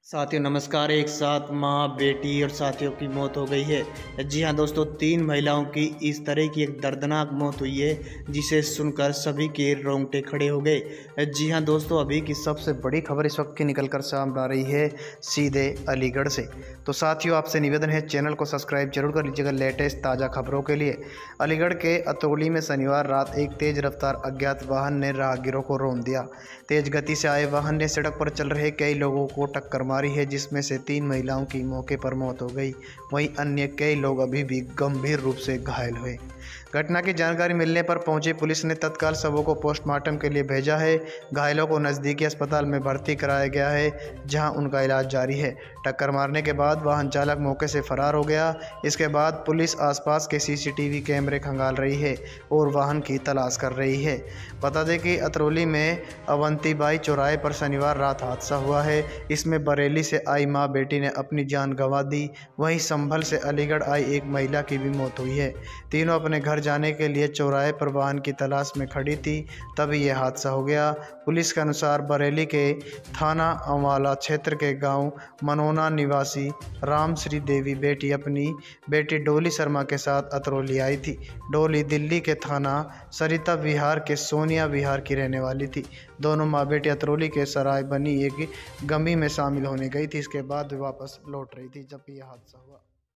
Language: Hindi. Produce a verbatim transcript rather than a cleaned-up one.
साथियों नमस्कार। एक साथ माँ बेटी और साथियों की मौत हो गई है। जी हाँ दोस्तों, तीन महिलाओं की इस तरह की एक दर्दनाक मौत हुई है जिसे सुनकर सभी के रोंगटे खड़े हो गए। जी हाँ दोस्तों, अभी की सबसे बड़ी खबर इस वक्त की निकलकर सामने आ रही है सीधे अलीगढ़ से। तो साथियों आपसे निवेदन है, चैनल को सब्सक्राइब जरूर कर लीजिएगा लेटेस्ट ताज़ा खबरों के लिए। अलीगढ़ के अतरौली में शनिवार रात एक तेज रफ्तार अज्ञात वाहन ने राहगीरों को रौंद दिया। तेज गति से आए वाहन ने सड़क पर चल रहे कई लोगों को टक्कर मारी है, जिसमें से तीन महिलाओं की मौके पर मौत हो गई। वहीं अन्य कई लोग अभी भी गंभीर रूप से घायल हुए। घटना की जानकारी मिलने पर पहुंची पुलिस ने तत्काल शवों को पोस्टमार्टम के लिए भेजा है। घायलों को नज़दीकी अस्पताल में भर्ती कराया गया है, जहां उनका इलाज जारी है। टक्कर मारने के बाद वाहन चालक मौके से फरार हो गया। इसके बाद पुलिस आसपास के सीसीटीवी कैमरे खंगाल रही है और वाहन की तलाश कर रही है। बता दें कि अतरौली में अवंतीबाई चौराहे पर शनिवार रात हादसा हुआ है। इसमें बरेली से आई मां बेटी ने अपनी जान गंवा दी। वहीं संभल से अलीगढ़ आई एक महिला की भी मौत हुई है। तीनों अपने घर जाने के लिए चौराहे पर वाहन की तलाश में खड़ी थी, तभी यह हादसा हो गया। पुलिस के अनुसार बरेली के थाना अम्बाला क्षेत्र के गांव मनोना निवासी राम श्री देवी बेटी अपनी बेटी डोली शर्मा के साथ अतरौली आई थी। डोली दिल्ली के थाना सरिता विहार के सोनिया विहार की रहने वाली थी। दोनों माँ बेटी अतरौली के सराय बनी एक गमी में शामिल होने गई थी। इसके बाद वे वापस लौट रही थी जब यह हादसा हुआ।